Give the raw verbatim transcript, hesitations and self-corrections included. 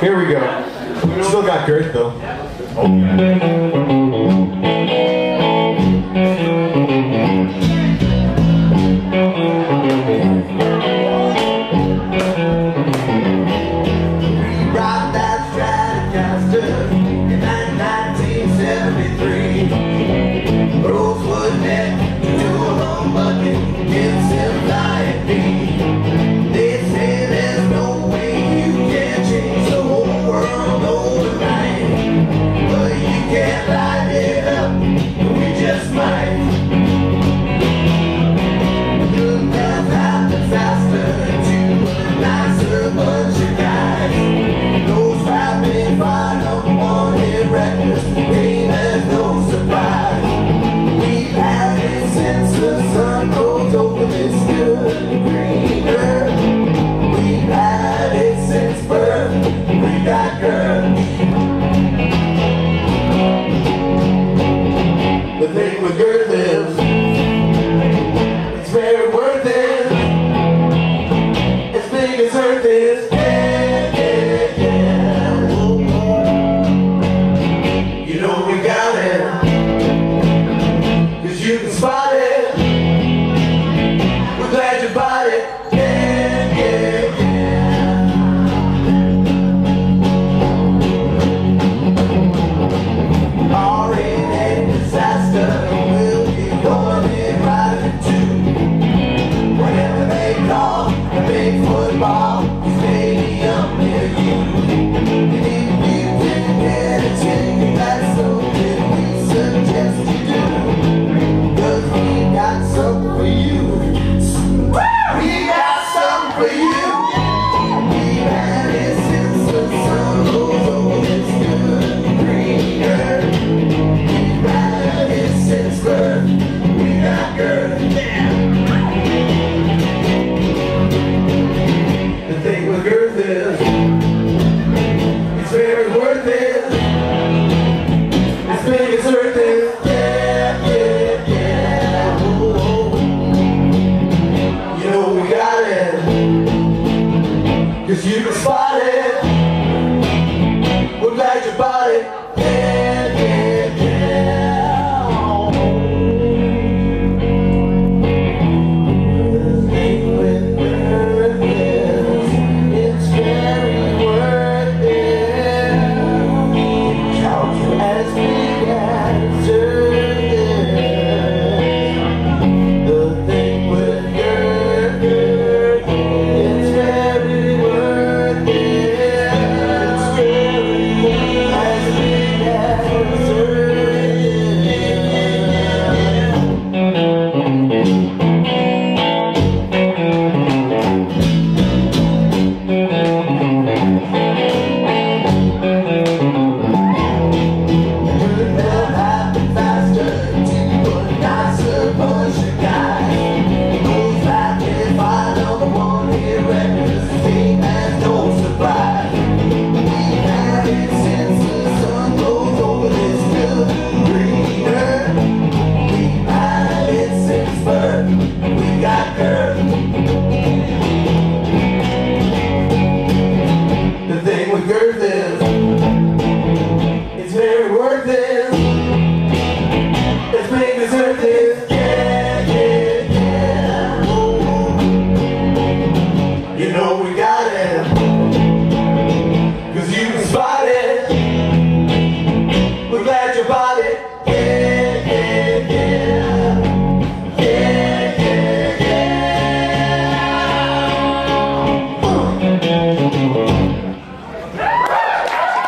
Here we go. Still got girth though. Got Girth. The thing with girth is, it's very worth it. As big as earth is, yeah, yeah, yeah. You know we got it, 'cause you can spot it. We're glad you bought it, yeah, yeah, yeah. Football stadium near you. And if you didn't get a ticket, that's something we suggest you do. 'Cause we got something for you. We got something for you. We've had it since the sun goes over this good green earth. We've had it since birth. We got girth. It's very worth it. As big as earth.